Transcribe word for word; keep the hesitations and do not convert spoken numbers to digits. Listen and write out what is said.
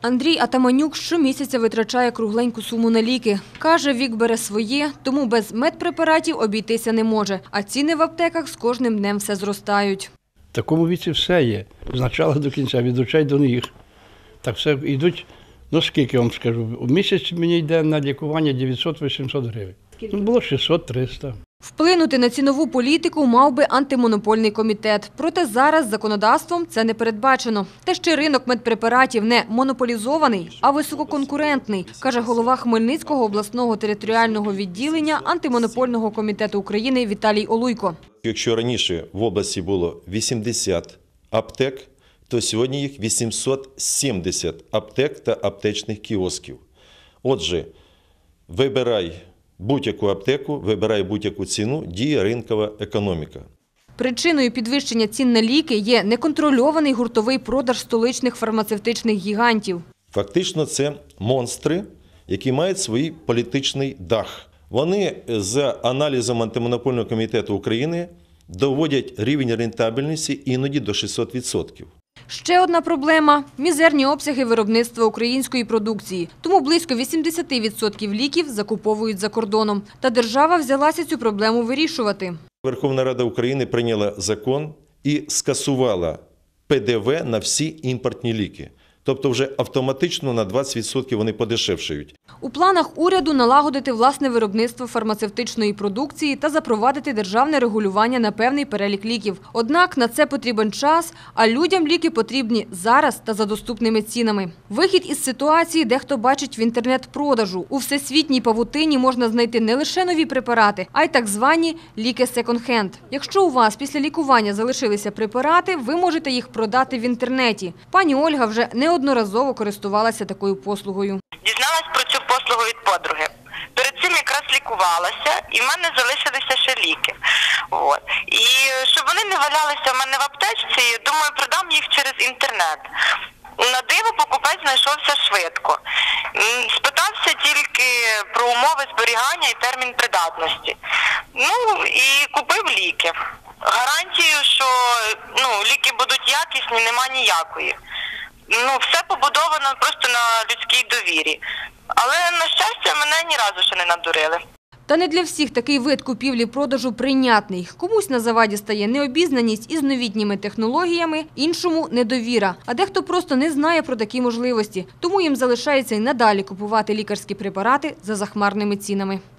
Андрій Атаманюк щомісяця витрачає кругленьку суму на ліки. Каже, вік бере своє, тому без медпрепаратів обійтися не може. А ціни в аптеках з кожним днем все зростають. В такому віці все є. З початку до кінця, від очей до ніг. Так все йдуть, ну скільки вам скажу, в місяць мені йде на лікування дев'ятсот-вісімсот гривень. Ну, було шістсот-триста. Вплинути на цінову політику мав би антимонопольний комітет. Проте зараз законодавством це не передбачено. Те, що ринок медпрепаратів не монополізований, а висококонкурентний, каже голова Хмельницького обласного територіального відділення антимонопольного комітету України Віталій Олуйко. Якщо раніше в області було вісімдесят аптек, то сьогодні їх вісімсот сімдесят аптек та аптечних кіосків. Отже, вибирай будь-яку аптеку, вибирай будь-яку ціну, діє ринкова економіка. Причиною підвищення цін на ліки є неконтрольований гуртовий продаж столичних фармацевтичних гігантів. Фактично це монстри, які мають свій політичний дах. Вони за аналізом антимонопольного комітету України доводять рівень рентабельності іноді до шістсот відсотків. Ще одна проблема – мізерні обсяги виробництва української продукції. Тому близько вісімдесят відсотків ліків закуповують за кордоном. Та держава взялася цю проблему вирішувати. Верховна Рада України прийняла закон і скасувала пе де ве на всі імпортні ліки. Тобто вже автоматично на двадцять відсотків вони подешевшають. У планах уряду налагодити власне виробництво фармацевтичної продукції та запровадити державне регулювання на певний перелік ліків. Однак на це потрібен час, а людям ліки потрібні зараз та за доступними цінами. Вихід із ситуації дехто бачить в інтернет-продажу. У всесвітній павутині можна знайти не лише нові препарати, а й так звані ліки секонд-хенд. Якщо у вас після лікування залишилися препарати, ви можете їх продати в інтернеті. Пані Ольга вже не Неодноразово користувалася такою послугою. Дізналась про цю послугу від подруги. Перед цим якраз лікувалася, і в мене залишилися ще ліки. От. І щоб вони не валялися в мене в аптечці, думаю, продам їх через інтернет. На диво покупець знайшовся швидко. Спитався тільки про умови зберігання і термін придатності. Ну і купив ліки. Гарантію, що ну, ліки будуть якісні, нема ніякої. Ну, все побудовано просто на людській довірі. Але, на щастя, мене ні разу ще не надурили. Та не для всіх такий вид купівлі-продажу прийнятний. Комусь на заваді стає необізнаність із новітніми технологіями, іншому – недовіра. А дехто просто не знає про такі можливості. Тому їм залишається й надалі купувати лікарські препарати за захмарними цінами.